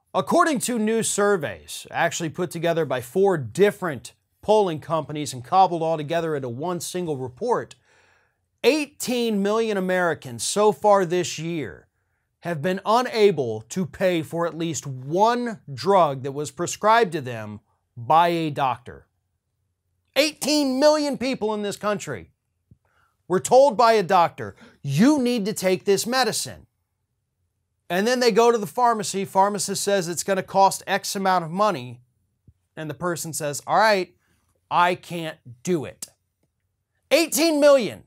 According to new surveys, actually put together by 4 different polling companies and cobbled all together into one single report, 18 million Americans so far this year have been unable to pay for at least one drug that was prescribed to them by a doctor. 18 million people in this country were told by a doctor, you need to take this medicine. And then they go to the pharmacy, pharmacist says it's going to cost X amount of money, and the person says, all right, I can't do it. 18 million.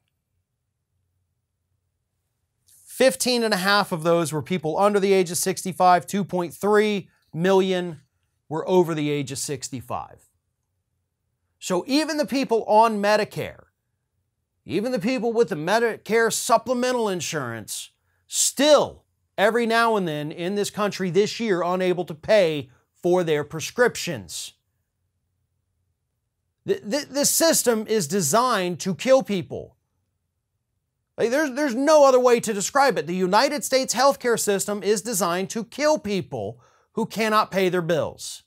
15.5 of those were people under the age of 65. 2.3 million were over the age of 65. So even the people on Medicare, even the people with the Medicare supplemental insurance, still every now and then in this country this year unable to pay for their prescriptions. This system is designed to kill people. There's no other way to describe it. The United States healthcare system is designed to kill people who cannot pay their bills.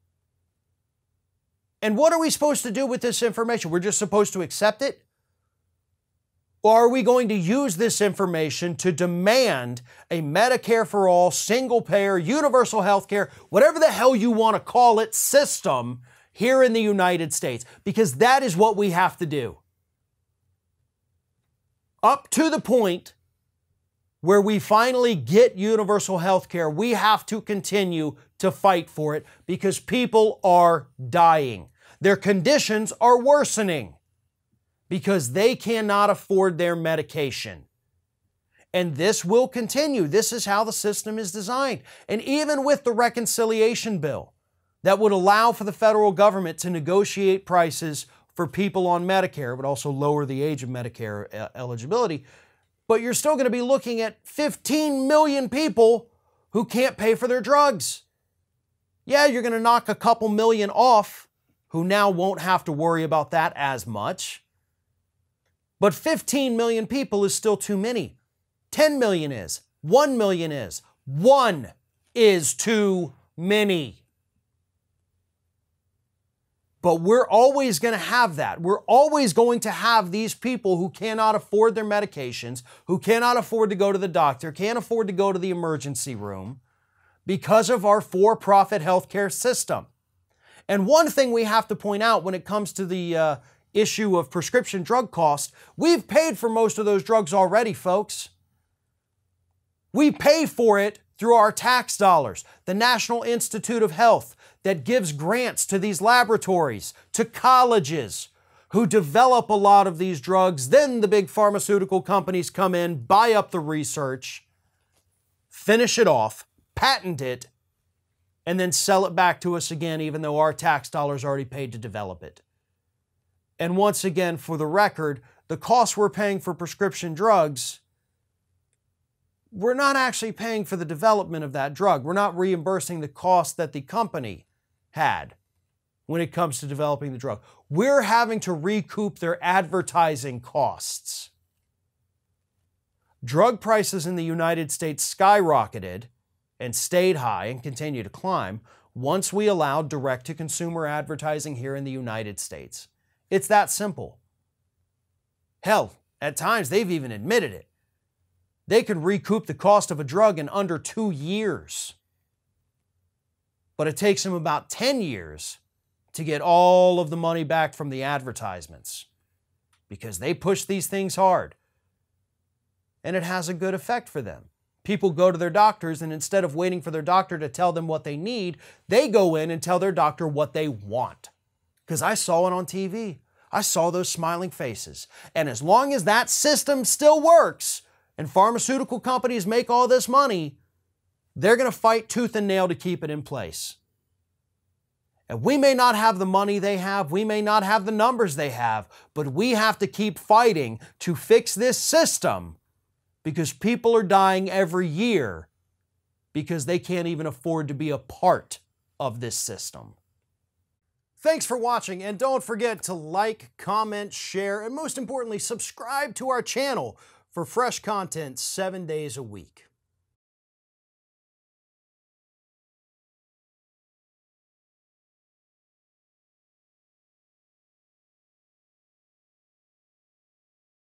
And what are we supposed to do with this information? We're just supposed to accept it? Or are we going to use this information to demand a Medicare for all, single payer, universal health care, whatever the hell you want to call it, system here in the United States? Because that is what we have to do. Up to the point where we finally get universal health care, we have to continue to fight for it because people are dying. Their conditions are worsening because they cannot afford their medication. And this will continue. This is how the system is designed. And even with the reconciliation bill that would allow for the federal government to negotiate prices for people on Medicare, but also lower the age of Medicare eligibility, but you're still going to be looking at 15 million people who can't pay for their drugs. Yeah, you're going to knock a couple million off who now won't have to worry about that as much. But 15 million people is still too many. 10 million is. 1 million is. 1 is too many. But we're always going to have that. We're always going to have these people who cannot afford their medications, who cannot afford to go to the doctor, can't afford to go to the emergency room because of our for-profit healthcare system. And one thing we have to point out when it comes to the issue of prescription drug costs, we've paid for most of those drugs already, folks. We pay for it through our tax dollars. The National Institute of Health that gives grants to these laboratories, to colleges who develop a lot of these drugs. Then the big pharmaceutical companies come in, buy up the research, finish it off, patent it, and then sell it back to us again, even though our tax dollars already paid to develop it. And once again, for the record, the costs we're paying for prescription drugs, we're not actually paying for the development of that drug. We're not reimbursing the cost that the company had when it comes to developing the drug. We're having to recoup their advertising costs. Drug prices in the United States skyrocketed and stayed high and continue to climb once we allowed direct-to-consumer advertising here in the United States. It's that simple. Hell, at times they've even admitted it. They can recoup the cost of a drug in under 2 years. But it takes them about 10 years to get all of the money back from the advertisements because they push these things hard. And it has a good effect for them. People go to their doctors, and instead of waiting for their doctor to tell them what they need, they go in and tell their doctor what they want. Because I saw it on TV. I saw those smiling faces. And as long as that system still works and pharmaceutical companies make all this money, they're going to fight tooth and nail to keep it in place. And we may not have the money they have, we may not have the numbers they have, but we have to keep fighting to fix this system because people are dying every year because they can't even afford to be a part of this system. Thanks for watching, and don't forget to like, comment, share, and most importantly, subscribe to our channel for fresh content 7 days a week.